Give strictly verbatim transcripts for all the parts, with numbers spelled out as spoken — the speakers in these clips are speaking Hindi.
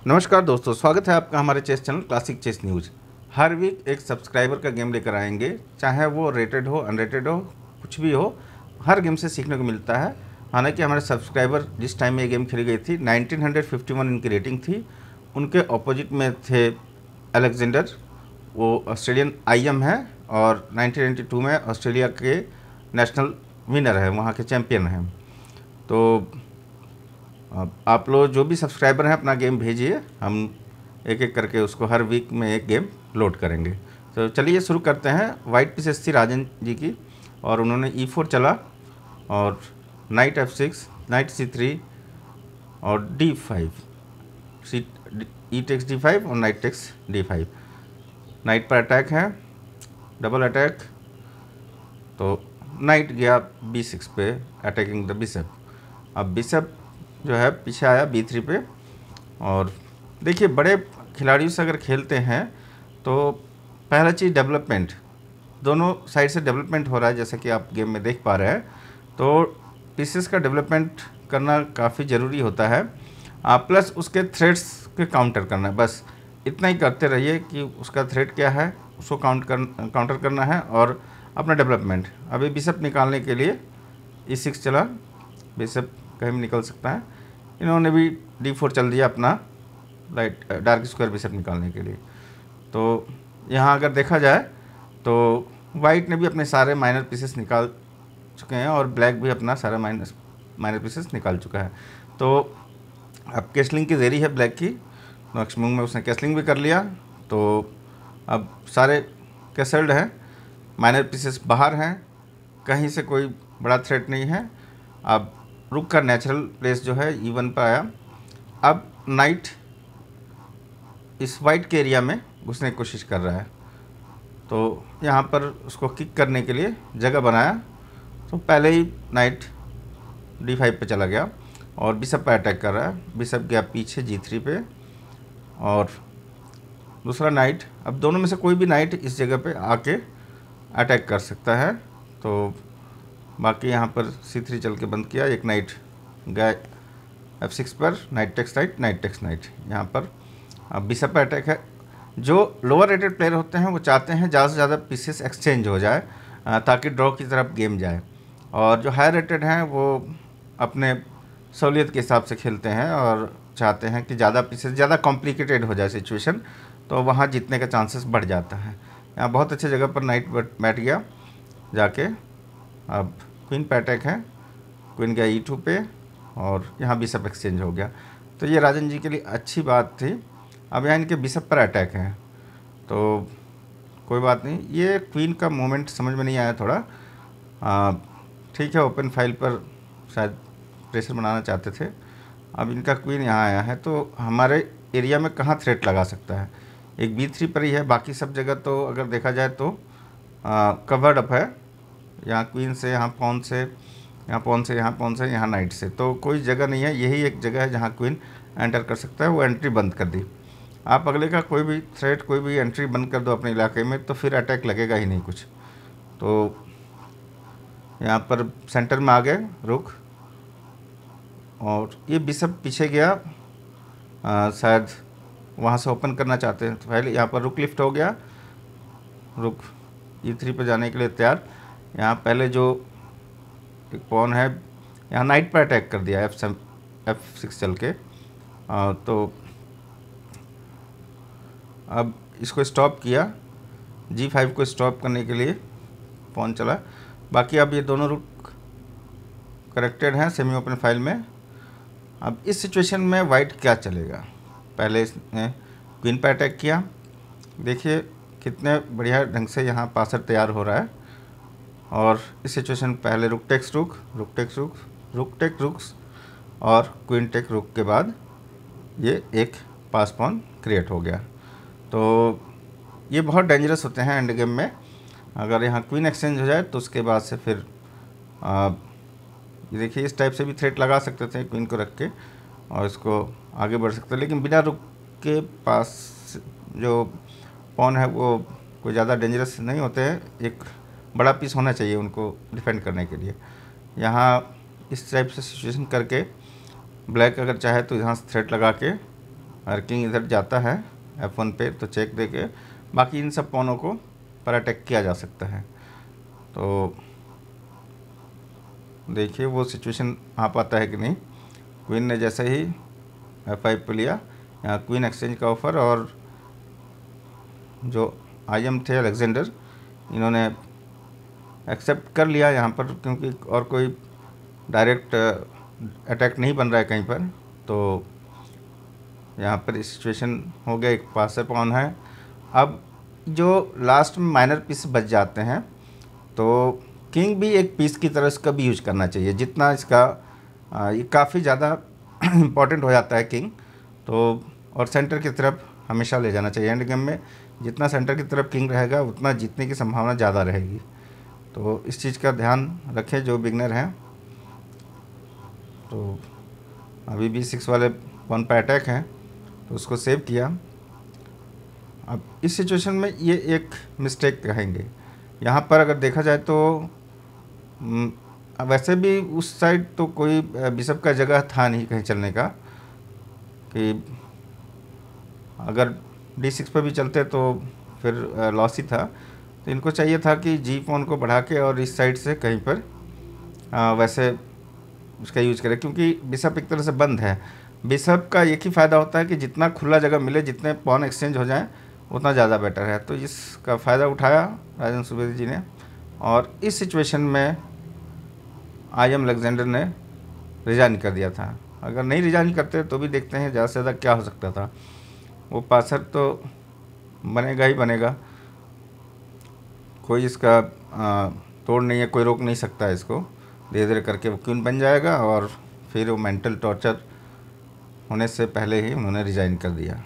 नमस्कार दोस्तों, स्वागत है आपका हमारे chess channel classic chess news. हर वीक एक सब्सक्राइबर का गेम लेकर आएंगे, चाहे वो रेटेड हो, अनरेटेड हो, कुछ भी हो। हर गेम से सीखने को मिलता है। हालांकि हमारे सब्सक्राइबर जिस टाइम में ये गेम खेली गई थी नाइनटीन फिफ्टी वन इनकी रेटिंग थी। उनके अपोजिट में थे अलेक्जेंडर, वो ऑस्ट्रेलियन आई एम है और नाइनटीन नाइंटी टू में ऑस्ट्रेलिया के नेशनल विनर है, वहाँ के चैम्पियन हैं। तो अब आप लोग जो भी सब्सक्राइबर हैं अपना गेम भेजिए, हम एक एक करके उसको हर वीक में एक गेम लोड करेंगे। तो चलिए शुरू करते हैं। वाइट पीसेस थी राजन जी की और उन्होंने ई फोर चला और knight F six, knight C three और D five, C E takes D five और knight takes D five. Knight पर अटैक है, डबल अटैक, तो नाइट गया बी सिक्स पे अटैकिंग द बिशप। अब बिशप जो है पीछे आया बी थ्री पे। और देखिए, बड़े खिलाड़ियों से अगर खेलते हैं तो पहला चीज़ डेवलपमेंट, दोनों साइड से डेवलपमेंट हो रहा है, जैसा कि आप गेम में देख पा रहे हैं। तो पीसेस का डेवलपमेंट करना काफ़ी ज़रूरी होता है, प्लस उसके थ्रेड्स के काउंटर करना। बस इतना ही करते रहिए कि उसका थ्रेड क्या है उसको काउंट कर काउंटर करना है और अपना डेवलपमेंट। अभी बिशप निकालने के लिए ई सिक्स चला, बिशप कहीं भी निकल सकता है। इन्होंने भी डी फोर चल दिया अपना लाइट डार्क स्क्वायर बिशप निकालने के लिए। तो यहाँ अगर देखा जाए तो वाइट ने भी अपने सारे माइनर पीसेस निकाल चुके हैं और ब्लैक भी अपना सारा माइनस माइनर पीसेस निकाल चुका है। तो अब कैसलिंग की देरी है ब्लैक की। नेक्स्ट मूव में उसने कैसलिंग भी कर लिया, तो अब सारे कैसल्ड हैं, माइनर पीसेस बाहर हैं, कहीं से कोई बड़ा थ्रेट नहीं है। अब रुक का नेचुरल प्लेस जो है ई वन पर आया। अब नाइट इस वाइट के एरिया में घुसने की कोशिश कर रहा है, तो यहाँ पर उसको किक करने के लिए जगह बनाया। तो पहले ही नाइट डी फाइव पे चला गया और बिशप पर अटैक कर रहा है। बिशप गया पीछे जी थ्री पे और दूसरा नाइट, अब दोनों में से कोई भी नाइट इस जगह पे आके अटैक कर सकता है। तो बाकी यहाँ पर सी थ्री चल के बंद किया। एक नाइट गया एफ सिक्स पर, knight takes knight, knight takes knight. यहाँ पर अब बिशप पर अटैक है। जो लोअर रेटेड प्लेयर होते हैं वो चाहते हैं ज़्यादा से ज़्यादा पीसेस एक्सचेंज हो जाए ताकि ड्रॉ की तरफ गेम जाए, और जो हाई रेटेड हैं वो अपने सहूलियत के हिसाब से खेलते हैं और चाहते हैं कि ज़्यादा पीसेस, ज़्यादा कॉम्प्लिकेटेड हो जाए सिचुएशन, तो वहाँ जीतने का चांसेस बढ़ जाता है। यहाँ बहुत अच्छे जगह पर नाइट बैठ गया जाके। अब क्वीन पे अटैक है, क्वीन गया ई टू पे और यहाँ बिशप एक्सचेंज हो गया। तो ये राजन जी के लिए अच्छी बात थी। अब यहाँ इनके बिशप पर अटैक है, तो कोई बात नहीं। ये क्वीन का मोमेंट समझ में नहीं आया थोड़ा, ठीक है, ओपन फाइल पर शायद प्रेशर बनाना चाहते थे। अब इनका क्वीन यहाँ आया है, तो हमारे एरिया में कहाँ थ्रेट लगा सकता है? एक बी थ्री पर ही है, बाकी सब जगह तो अगर देखा जाए तो कवर्ड अप है। यहाँ क्वीन से, यहाँ पॉन से, यहाँ पॉन से, यहाँ पॉन से, यहाँ नाइट से, तो कोई जगह नहीं है। यही एक जगह है जहाँ क्वीन एंटर कर सकता है, वो एंट्री बंद कर दी। आप अगले का कोई भी थ्रेट, कोई भी एंट्री बंद कर दो अपने इलाके में, तो फिर अटैक लगेगा ही नहीं कुछ। तो यहाँ पर सेंटर में आ गए रुक, और ये बिशप पीछे गया, आ, शायद वहाँ से ओपन करना चाहते हैं। तो पहले यहाँ पर रुक लिफ्ट हो गया, रुक ई थ्री पर जाने के लिए तैयार। यहाँ पहले जो एक पॉन है, यहाँ नाइट पर अटैक कर दिया एफ एफ सिक्स चल के। आ, तो अब इसको स्टॉप किया, जी फाइव को स्टॉप करने के लिए पॉन चला। बाकी अब ये दोनों रुक करेक्टेड हैं सेमी ओपन फाइल में। अब इस सिचुएशन में वाइट क्या चलेगा? पहले इसने क्वीन पर अटैक किया, देखिए कितने बढ़िया ढंग से यहाँ पासर तैयार हो रहा है। और इस सिचुएशन पहले रुक टेक्स रुक, रुक टेक्स रुक, रुक टेक रुक्स और क्वीन टेक रुक के बाद ये एक पास पॉन क्रिएट हो गया। तो ये बहुत डेंजरस होते हैं एंड गेम में। अगर यहाँ क्वीन एक्सचेंज हो जाए तो उसके बाद से फिर आ, ये देखिए इस टाइप से भी थ्रेट लगा सकते थे क्वीन को रख के और इसको आगे बढ़ सकते, लेकिन बिना रुक के पास जो पॉन है वो कोई ज़्यादा डेंजरस नहीं होते हैं। एक बड़ा पीस होना चाहिए उनको डिफेंड करने के लिए। यहाँ इस टाइप से सिचुएशन करके ब्लैक अगर चाहे तो यहाँ से थ्रेट लगा के और किंग इधर जाता है एफ वन पे तो चेक दे के बाकी इन सब पॉनों को पर अटैक किया जा सकता है। तो देखिए वो सिचुएशन आ पाता है कि नहीं। क्वीन ने जैसे ही एफ फाइव पे लिया, यहाँ क्वीन एक्सचेंज का ऑफ़र, और जो आई एम थे अलेक्जेंडर, इन्होंने एक्सेप्ट कर लिया यहाँ पर, क्योंकि और कोई डायरेक्ट अटैक नहीं बन रहा है कहीं पर। तो यहाँ पर सिचुएशन हो गया, एक पासर पॉन है। अब जो लास्ट में माइनर पीस बच जाते हैं तो किंग भी एक पीस की तरह इसका भी यूज करना चाहिए, जितना इसका आ, ये काफ़ी ज़्यादा इम्पॉर्टेंट हो जाता है किंग। तो और सेंटर की तरफ हमेशा ले जाना चाहिए। एंड गेम में जितना सेंटर की तरफ किंग रहेगा उतना जीतने की संभावना ज़्यादा रहेगी। तो इस चीज़ का ध्यान रखें जो बिगनर हैं। तो अभी बी सिक्स वाले वन पर अटैक हैं तो उसको सेव किया। अब इस सिचुएशन में ये एक मिस्टेक कहेंगे यहाँ पर, अगर देखा जाए तो वैसे भी उस साइड तो कोई बिशप का जगह था नहीं कहीं चलने का, कि अगर डी सिक्स पर भी चलते तो फिर लॉस ही था। तो इनको चाहिए था कि जी पॉन को बढ़ा के और इस साइड से कहीं पर आ, वैसे उसका यूज करें, क्योंकि बिशप एक तरह से बंद है। बिशप का एक ही फ़ायदा होता है कि जितना खुला जगह मिले, जितने पॉन एक्सचेंज हो जाएं उतना ज़्यादा बेटर है। तो इसका फ़ायदा उठाया राजन सुबेदी जी ने, और इस सिचुएशन में आई एम अलेक्जेंडर ने रिजाइन कर दिया था। अगर नहीं रिजाइन करते तो भी देखते हैं ज़्यादा से ज़्यादा क्या हो सकता था। वो पासर तो बनेगा ही बनेगा, कोई इसका आ, तोड़ नहीं है, कोई रोक नहीं सकता है इसको। धीरे धीरे करके वो क्वीन बन जाएगा और फिर वो मेंटल टॉर्चर होने से पहले ही उन्होंने रिजाइन कर दिया।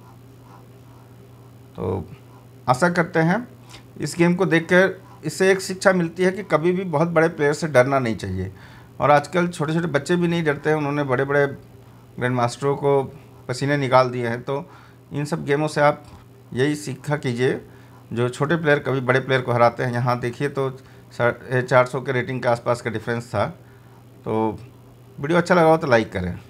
तो आशा करते हैं इस गेम को देखकर इससे एक शिक्षा मिलती है कि कभी भी बहुत बड़े प्लेयर से डरना नहीं चाहिए। और आजकल छोटे छोटे बच्चे भी नहीं डरते हैं, उन्होंने बड़े बड़े ग्रैंड मास्टरों को पसीने निकाल दिए हैं। तो इन सब गेमों से आप यही सीखा कीजिए, जो छोटे प्लेयर कभी बड़े प्लेयर को हराते हैं। यहाँ देखिए तो चार सौ के रेटिंग के आसपास का डिफरेंस था। तो वीडियो अच्छा लगा हो तो लाइक करें।